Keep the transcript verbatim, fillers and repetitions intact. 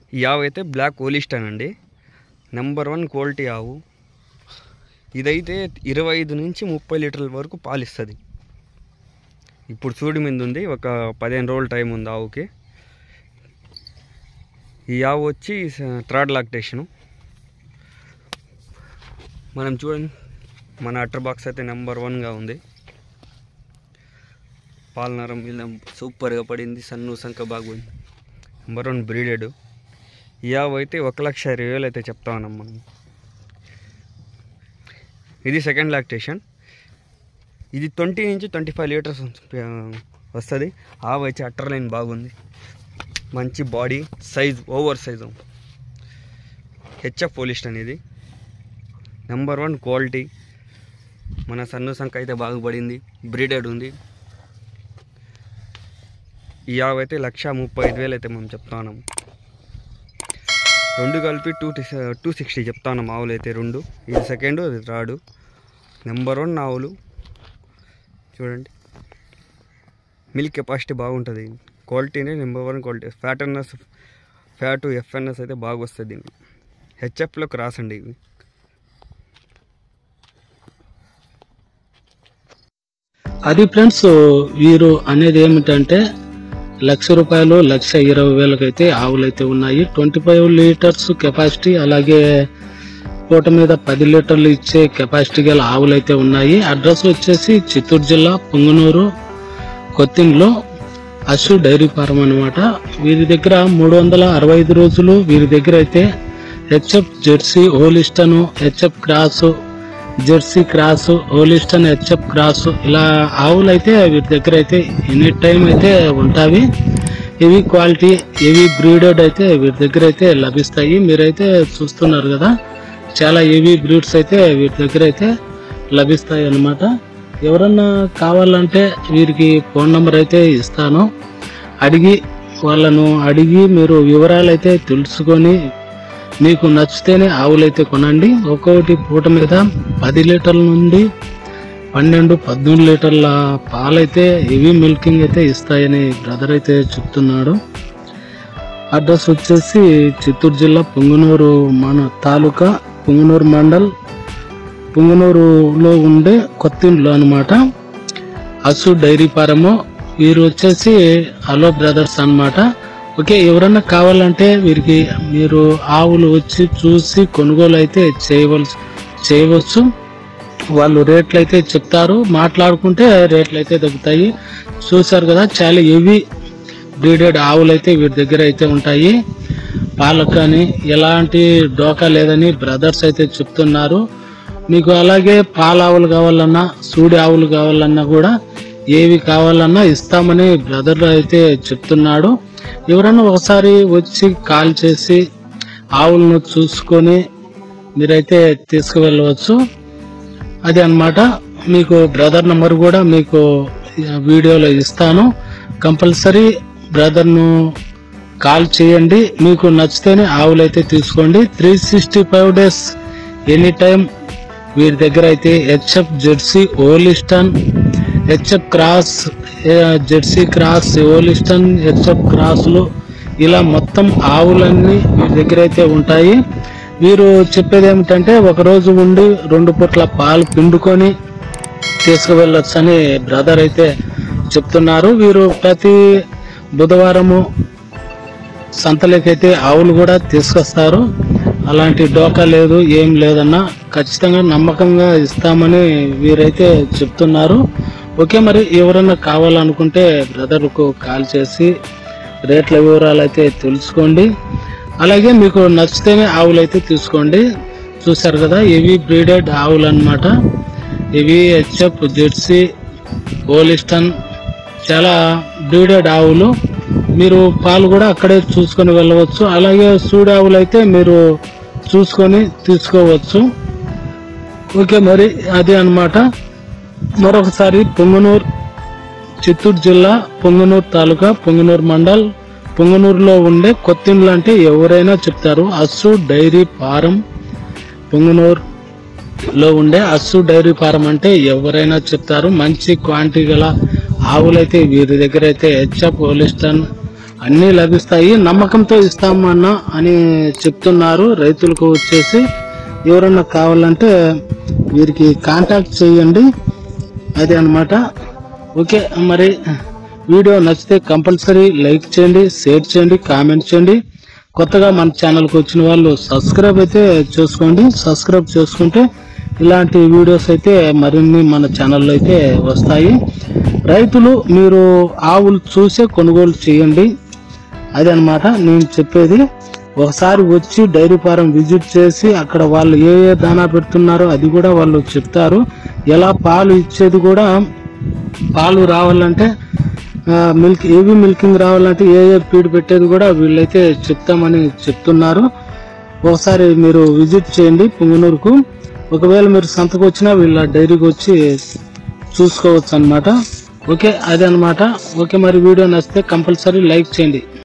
ఈ ఆవు అయితే బ్లాక్ హోలిస్టన్ అండి, నెంబర్ వన్ క్వాలిటీ ఆవు. ఇదైతే ఇరవై ఐదు నుంచి ముప్పై లీటర్ల వరకు పాలిస్తుంది. ఇప్పుడు చూడు మీద ఉంది, ఒక పదిహేను రోజుల టైం ఉంది ఆవుకి. ఈ ఆవు వచ్చి థర్డ్ లాక్టేషను. మనం చూడండి, మన అట్టర్ బాక్స్ అయితే నెంబర్ వన్గా ఉంది. పాలనరం ఇలా సూపర్గా పడింది, సన్ను సంఖ బాగుంది, నెంబర్ వన్ బ్రీడెడ్. ఈ ఆవు అయితే ఒక లక్ష ఇరవై వేలు అయితే చెప్తా ఉన్నాం మనం. ఇది సెకండ్ లాక్టేషన్. ఇది ట్వంటీ నుంచి ట్వంటీ ఫైవ్ లీటర్స్ వస్తుంది. ఆవు అయితే అట్టర్ లైన్ బాగుంది, మంచి body size, over size. H F Holstein ఇది, నెంబర్ వన్ క్వాలిటీ. మన సన్ను సంఖ అయితే బాగుపడింది, బ్రీడెడ్ ఉంది. ఈ ఆవు అయితే లక్ష ముప్పై ఐదు వేలు అయితే మనం చెప్తా ఉన్నాం. రెండు కలిపి టూ టూ సిక్స్టీ చెప్తా ఉన్నాం ఆవులు అయితే రెండు. ఇది సెకండ్, ఇది థర్డ్. నెంబర్ వన్ ఆవులు చూడండి. మిల్క్ కెపాసిటీ బాగుంటుంది, క్వాలిటీనే నెంబర్ వన్ క్వాలిటీ. ఫ్యాటర్నెస్, ఫ్యాటు, ఎఫ్ఎన్ఎస్ అయితే బాగా వస్తుంది దీనికి. హెచ్ఎఫ్లో క్రాస్ అండి ఇవి. అది ఫ్రెండ్స్, వీరు అనేది ఏమిటంటే లక్ష రూపాయలు లక్ష ఇరవై వేలకైతే ఆవులు అయితే ఉన్నాయి. ట్వంటీ ఫైవ్ లీటర్స్ కెపాసిటీ, అలాగే పూట మీద పది లీటర్లు ఇచ్చే కెపాసిటీ గల ఆవులు అయితే ఉన్నాయి. అడ్రస్ వచ్చేసి చిత్తూరు జిల్లా పొంగనూరు కొత్తింగ్లో అశు డైరీ ఫార్మ్ అనమాట. వీరి దగ్గర మూడు వందల అరవై ఐదు రోజులు వీరి దగ్గర అయితే H F Jersey Holstein, H F cross, Jersey cross, Holstein, H F cross, ఇలా ఆవులు అయితే వీరి దగ్గర అయితే ఎనీ టైం అయితే ఉంటాయి. ఇవి క్వాలిటీ, ఇవి బ్రీడెడ్ అయితే వీరి దగ్గర అయితే లభిస్తాయి. మీరైతే చూస్తున్నారు కదా, చాలా హెవీ బ్రీడ్స్ అయితే వీరి దగ్గర అయితే లభిస్తాయి అన్నమాట. ఎవరన్నా కావాలంటే వీరికి ఫోన్ నెంబర్ అయితే ఇస్తాను. అడిగి వాళ్ళను అడిగి మీరు వివరాలు అయితే తెలుసుకొని మీకు నచ్చితేనే ఆవులైతే కొనండి. ఒక్కొక్కటి పూట మీద పది లీటర్ల నుండి పన్నెండు పద్మూడు లీటర్ల పాలైతే హెవీ మిల్కింగ్ అయితే ఇస్తాయని బ్రదర్ అయితే చెప్తున్నాడు. అడ్రస్ వచ్చేసి చిత్తూరు జిల్లా పొంగనూరు మన తాలూకా, పొంగనూరు మండల్, పొంగనూరులో ఉండే కొత్తింట్లో అనమాట. Asu dairy farm. వీరు వచ్చేసి హలో బ్రదర్స్ అన్నమాట. ఓకే, ఎవరన్నా కావాలంటే వీరికి మీరు ఆవులు వచ్చి చూసి కొనుగోలు అయితే చేయవలసి చేయవచ్చు. వాళ్ళు రేట్లు అయితే చెప్తారు, మాట్లాడుకుంటే రేట్లు అయితే తగ్గుతాయి. చూసారు కదా, చాలా హెవీ బ్రీడెడ్ ఆవులు అయితే వీరి దగ్గర అయితే ఉంటాయి. పాలకు కానీ ఎలాంటి డోకా లేదని బ్రదర్స్ అయితే చెప్తున్నారు. మీకు అలాగే పాల ఆవులు కావాలన్నా, సూడి ఆవులు కావాలన్నా కూడా ఏవి కావాలన్నా ఇస్తామని బ్రదర్ అయితే చెప్తున్నాడు. ఎవరన్నా ఒకసారి వచ్చి కాల్ చేసి ఆవులను చూసుకొని మీరైతే తీసుకువెళ్ళవచ్చు. అది అన్నమాట. మీకు బ్రదర్ నెంబర్ కూడా మీకు వీడియోలో ఇస్తాను. కంపల్సరీ బ్రదర్ను కాల్ చేయండి. మీకు నచ్చితేనే ఆవులు అయితే తీసుకోండి. Three sixty five days any time వీరి దగ్గర అయితే H F Jersey Holstein, H F cross, Jersey cross, Holstein, H F క్రాస్లు, ఇలా మొత్తం ఆవులన్నీ వీరి దగ్గర అయితే ఉంటాయి. వీరు చెప్పేది ఏమిటంటే ఒకరోజు ఉండి రెండు పూట్ల పాలు పిండుకొని తీసుకువెళ్ళొచ్చని బ్రదర్ అయితే చెప్తున్నారు. వీరు ప్రతి బుధవారము సంతలకైతే ఆవులు కూడా తీసుకొస్తారు. అలాంటి డోకా లేదు, ఏం లేదన్నా ఖచ్చితంగా నమ్మకంగా ఇస్తామని వీరైతే చెప్తున్నారు. ఓకే, మరి ఎవరన్నా కావాలనుకుంటే బ్రదర్కు కాల్ చేసి రేట్ల వివరాలు అయితే తెలుసుకోండి. అలాగే మీకు నచ్చితేనే ఆవులు అయితే తీసుకోండి. చూసారు కదా, ఇవి బ్రీడెడ్ ఆవులు అన్నమాట. ఇవి హెచ్ఎఫ్ జెర్సీ హోలిస్టన్, చాలా బ్రీడెడ్ ఆవులు. మీరు పాలు కూడా అక్కడే చూసుకొని వెళ్ళవచ్చు. అలాగే సూడి ఆవులు అయితే మీరు చూసుకొని తీసుకోవచ్చు. ఓకే, మరి అదే అన్నమాట. మరొకసారి పొంగనూరు, చిత్తూరు జిల్లా పొంగనూరు తాలూకా, పొంగనూరు మండల్, పొంగనూరులో ఉండే కొత్తిండ్లు అంటే ఎవరైనా చెప్తారు. అస్సు డైరీ ఫారం, పొంగనూరులో ఉండే అస్సు డైరీ ఫారం అంటే ఎవరైనా చెప్తారు. మంచి క్వాంటిటీ గల ఆవులైతే వీరి దగ్గర అయితే హెచ్ఎఫ్ హోలిస్టన్, అన్నీ లభిస్తాయి, నమ్మకంతో ఇస్తామన్నా అని చెప్తున్నారు. రైతులకు వచ్చేసి ఎవరన్నా కావాలంటే వీరికి కాంటాక్ట్ చేయండి. అదే అన్నమాట. ఓకే, మరి వీడియో నచ్చితే కంపల్సరీ లైక్ చేయండి, షేర్ చేయండి, కామెంట్ చేయండి. కొత్తగా మన ఛానల్కి వచ్చిన వాళ్ళు సబ్స్క్రైబ్ అయితే చేసుకోండి. సబ్స్క్రైబ్ చేసుకుంటే ఇలాంటి వీడియోస్ అయితే మరిన్ని మన ఛానల్లో అయితే వస్తాయి. రైతులు మీరు ఆవులు చూసే కొనుగోలు చేయండి. అదే అన్నమాట నేను చెప్పేది. ఒకసారి వచ్చి డైరీ ఫారం విజిట్ చేసి అక్కడ వాళ్ళు ఏ ఏ దానా పెడుతున్నారో అది కూడా వాళ్ళు చెప్తారు. ఎలా పాలు ఇచ్చేది కూడా, పాలు రావాలంటే మిల్క్ ఏవి మిల్కింగ్ రావాలంటే ఏ ఏ ఫీడ్ పెట్టేది కూడా వీళ్ళైతే చెప్తామని చెప్తున్నారు. ఒకసారి మీరు విజిట్ చేయండి పుంగనూరుకు. ఒకవేళ మీరు సంతకు వచ్చినా వీళ్ళ డైరీకి వచ్చి చూసుకోవచ్చు అన్నమాట. ఓకే, అదే అన్నమాట. ఓకే, మరి వీడియో నచ్చితే కంపల్సరీ లైక్ చేయండి.